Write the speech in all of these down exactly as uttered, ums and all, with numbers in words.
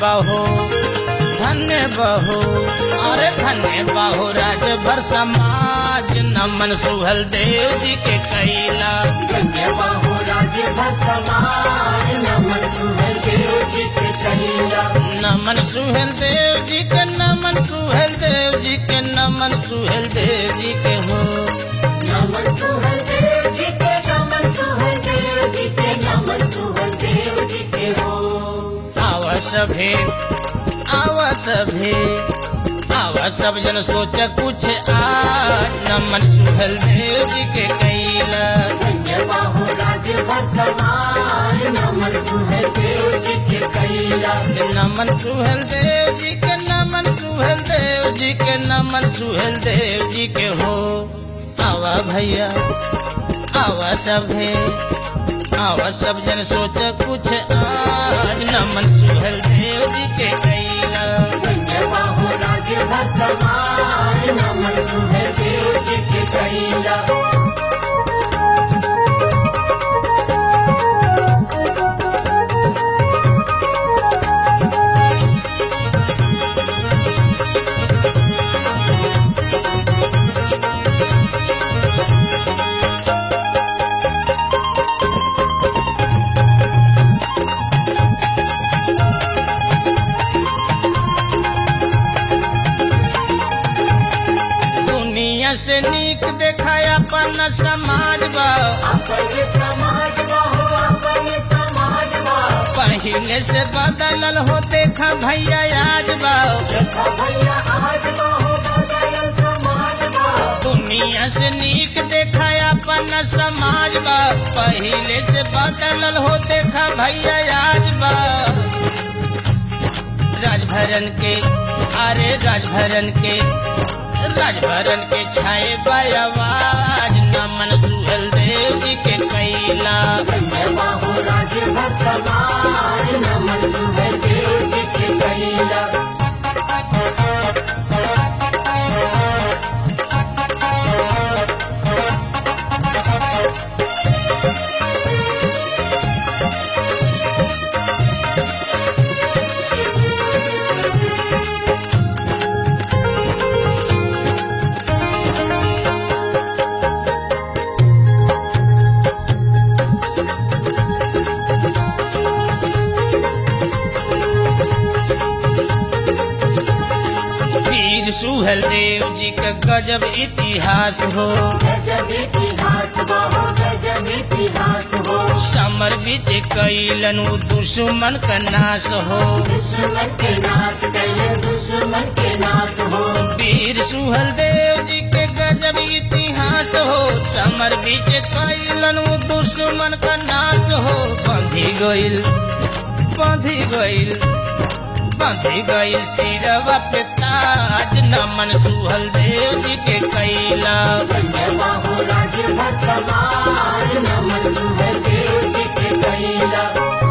बहो धन्य बहो अरे धन्य बहो राजभर समाज नमन सुहल देव जी के कैला। धन्य बहो राजभर समाज नमन सुहल देव जी के कैला। नमन सुहल देव जी के नमन सुहल देव जी के नमन सुहल देव जी के हो नमन सुहल देव जी के नमन सुहल देव जी के नमन सुहल देव जी के हो। आवा सभे आवा सभे आवा सब जन सोच कुछ आज नमन सुहल देव जी के कैला। धन्य बहो राजभर समाज नमन सुहल देव जी के कैला। नमन सुहल देव जी के नमन सुहल देव जी के नमन सुहल देव जी के हो। आवा भैया आवा सभे आवा सब जन सोच कुछ आज नमन सुहल देव जी के कैला। धन्य बहो राजभर समाज नमन सुहल देव जी के कैला। से नीक देखाया अपन समाज बा अपने समाज बा हो अपने समाज बा। पहले से बदलल हो देखा भैया आज बा देखा भैया आज बा हो बदलल समाज बा। दुनिया से नीक देखाया अपन समाज बा पहले से बदलल हो देखा भैया आज बा। राजभरन के अरे राजभरन के राजभरन के छाए आवाज नमन सुहल देव जी के कैला। धन्य बहो राजभर समाज नमन सुहल देव जी के कैला। सुहल देव जी का गजब इतिहास हो गजब इतिहास बा हो गजब इतिहास हो। समर बीच कैलन दुश्मन का नाश हो दुश्मन के नाश कैले दुश्मन के नाश हो। वीर सुहल देव जी के गजब इतिहास हो समर बीच कैलन दुश्मन का नाश हो। बंधी गइल बंधी गइल बंधी गइल सिरवा पे ताज नमन सुहल देव जी के कैला। धन्य बहो राजभर समाज नमन सुहल देव जी के कैला।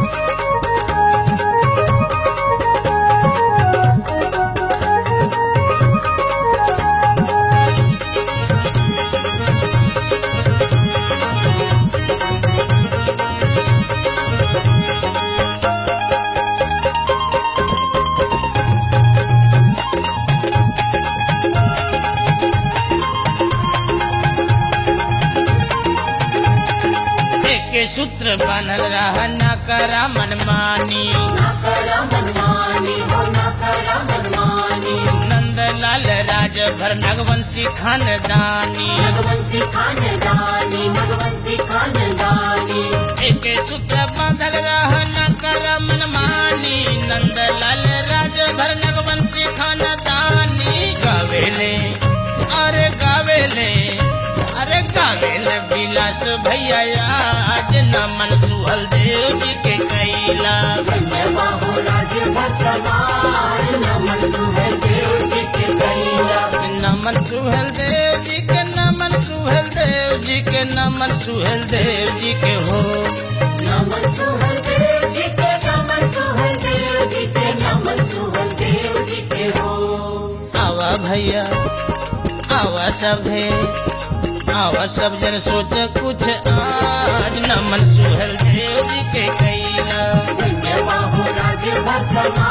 के सूत्र बनल रहा न करा मनमानी न करा मनमानी हो न करा मनमानी। नंदलाल राजभर नगवंशी खानदानी नगवंशी खानदानी नगवंशी खानदानी। एक सूत्र बांधल रहा न करा मनमानी नंदलाल राजभर नगवंशी खानदानी। गावेले अरे गावेले अरे गावेले विलास भैया आज नमन सुहल देव जी के कैला। धन्य बहो राजभर समाज नमन सुहल देव जी के कैला। नमन सुहल देव जी के नमन सुहल देव जी के नमन सुहल देव जी के हो। नमन सुहल देव जी के नमन सुहल देव जी के नमन सुहल देव जी के हो। आवा भैया आवा सभे आवा सब जन सोच कुछ आज नमन सुहल देव जी के कैला। धन्य बहो राजभर समाज